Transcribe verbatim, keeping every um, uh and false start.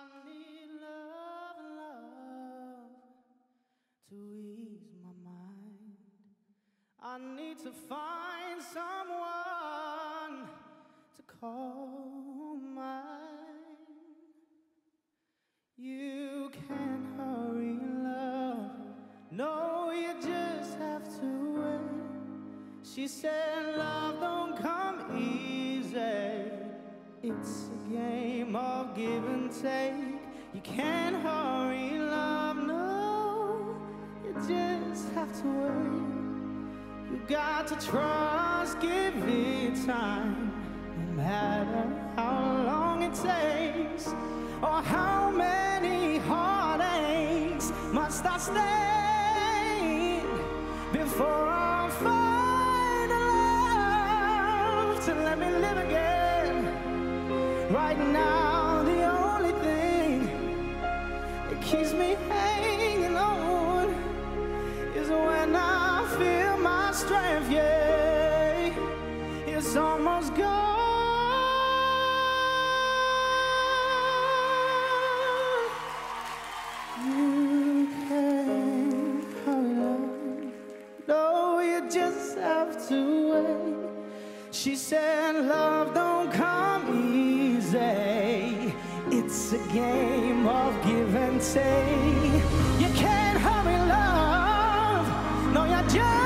I need love, love to ease my mind. I need to find someone to call mine. You can't hurry love, no, you just have to wait. She said love don't come easy, it's a game of give and take. You can't hurry love, no, you just have to wait. You got to trust, give it time, no matter how long it takes, or how many heartaches must I stay before I find a love to let me live again. Right now, the only thing that keeps me hanging on is when I feel my strength, yeah, it's almost gone. You can't hurry on, no, you just have to wait. She said love don't come easy, it's a game of give and take. You can't hurry love, no, you just